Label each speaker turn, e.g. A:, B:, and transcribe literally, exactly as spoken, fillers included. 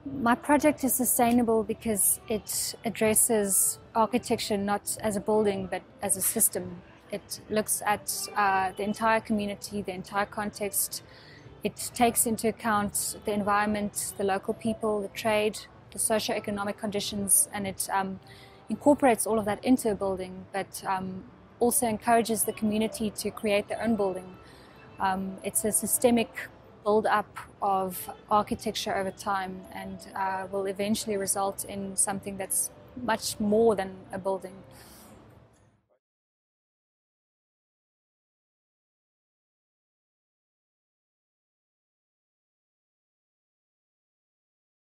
A: My project is sustainable because it addresses architecture not as a building but as a system. It looks at uh, the entire community, the entire context. It takes into account the environment, the local people, the trade, the socio-economic conditions, and it um, incorporates all of that into a building, but um, also encourages the community to create their own building. Um, it's a systemic build-up of architecture over time, and uh, will eventually result in something that's much more than a building.